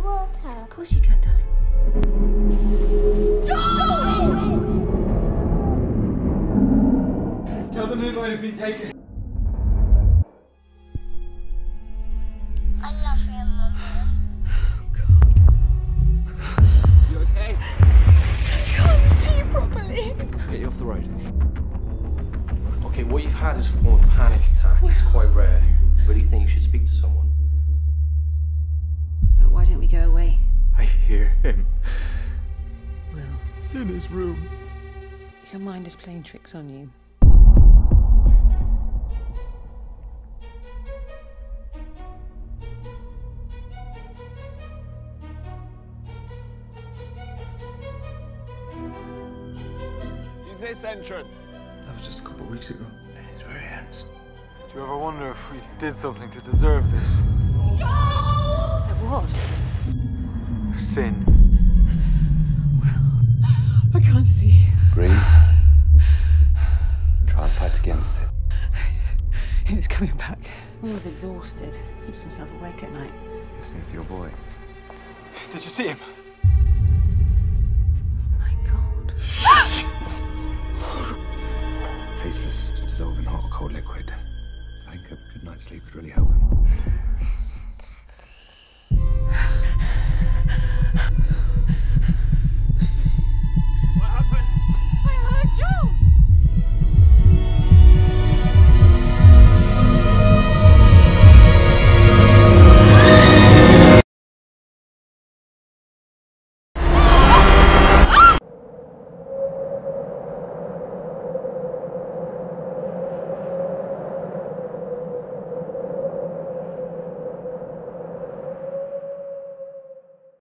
water? Of course you can, darling. Tell them they might have been taken. I love you, Mummy. You okay? I can't see properly. Let's get you off the road. Okay, what you've had is a form of panic attack. It's quite rare. Really think you should speak to someone. Why don't we go away? I hear him Will, in his room. your mind is playing tricks on you. Use this entrance. That was just a couple of weeks ago. He's very handsome. Do you ever wonder if we did something to deserve this? Like what? Sin. I can't see. Breathe. Try and fight against it. It's coming back. Will's exhausted. Keeps himself awake at night. Listening for your boy. Did you see him? Oh my God. Tasteless, dissolving hot or cold liquid. I think a good night's sleep would really help him.